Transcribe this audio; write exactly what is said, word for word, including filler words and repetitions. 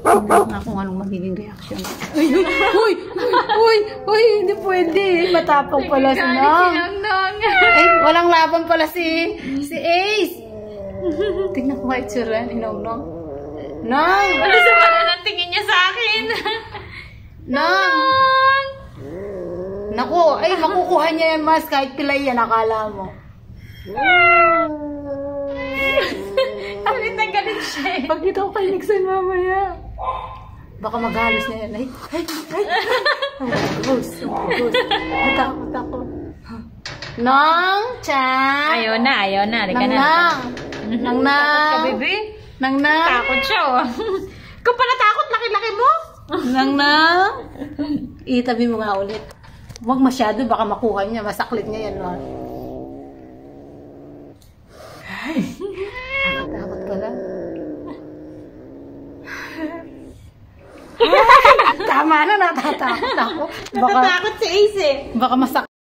Tingnan nga kung anong magiging reaction. Uy, uy, uy, uy, uy, hindi pwede. Matapang pala si Nang. Eh, walang laban pala si, si Ace. Tingnan ko nga itsura ni Nong Nong. Nang! Ano sa pala ng tingin niya sa akin? Nang! Naku, ay makukuha niya yan mas kahit pilay yan, akala mo. Galit na galit siya eh. Pag ito ko kay Nixon mamaya. Baka maghalos na yan. Ay, ay, ay. Ghost, ghost. Natakot ako. Nang, Chan. Ayaw na, ayaw na. Halika Nang, na. nang. Nang, nang. Takot ka, baby? Nang, nang. Takot siya oh. Ikaw pala takot, laki-laki mo. Nang, nang. Itabi mo nga ulit. Huwag masyado, baka makuha niya. Masaklit niya yan. No? Ay, takot pala. Tama na, natatakot ako. Baka, natatakot si Ace eh. baka masak